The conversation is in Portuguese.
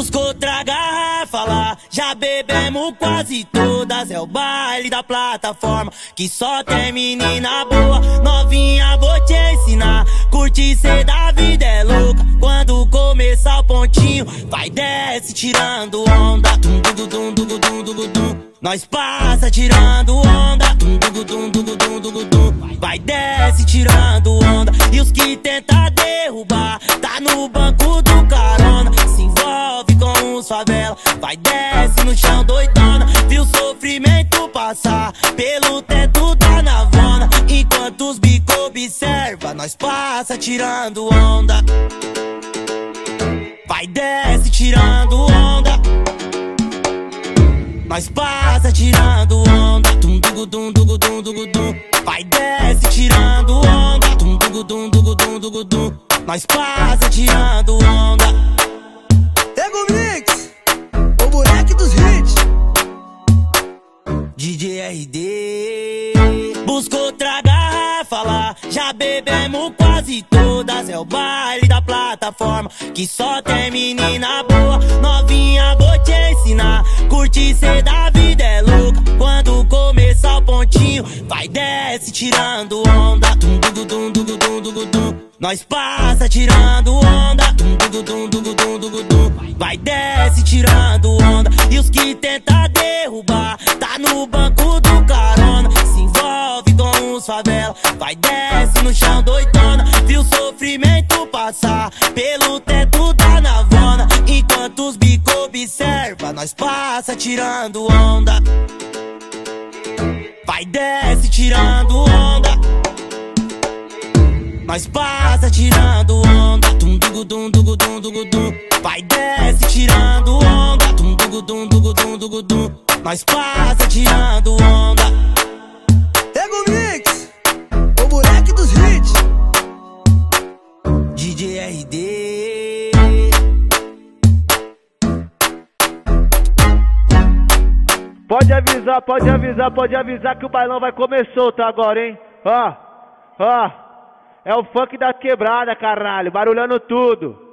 Busca outra garrafa lá, já bebemos quase todas. É o baile da plataforma, que só tem menina boa. Novinha, vou te ensinar, curtir cê da vida é louca. Quando começar o pontinho, vai desce tirando onda. Tum, dum, dum, dum, dum, dum, dum. Nós passa tirando onda. Tum, dum, dum, dum, dum, dum, dum. Vai desce tirando onda. E os que tenta derrubar, tá no banco do carona. Se envolve com os favela, vai desce no chão doidona. Viu o sofrimento passar pelo teto da navona. Enquanto os bico observa, nós passa tirando onda. Vai desce tirando onda. Nós passa tirando onda. Tum, dum, dum, dum, dum, dum, dum. Vai desce tirando onda. Tum, dum, dum, dum, dum, dum, dum. Nós passa tirando onda. Ego Mix, o moleque dos hits. DJ RD. Busca outra garrafa lá, já bebemos quase todas. É o baile da plataforma, que só tem menina boa. Novinha, vou te ensinar, curtir cê da vida é louca. Quando começar o pontinho, vai desce tirando onda. Tum, dum, dum, dum, dum, dum, dum. Nós passa tirando onda. Tum, dum, dum, dum, dum, dum, dum. Vai desce tirando onda. E os que tenta derrubar, tá no banco do carona. Se envolve com os favela, vai desce no chão doidona. Viu o sofrimento passar pelo teto da navona. Enquanto os bico observa, nós passa tirando onda. Vai desce tirando onda. Nós passa tirando onda. Tum, dum, dum, dum, dum, dum, dum. Vai desce tirando onda. Tum, dum, dum, dum, dum, dum, dum. Nós passa tirando onda. Ego Mix, o moleque dos hits. DJ RD. Pode avisar que o bailão vai comer solto agora, hein? Ó. É o funk da quebrada, caralho, barulhando tudo.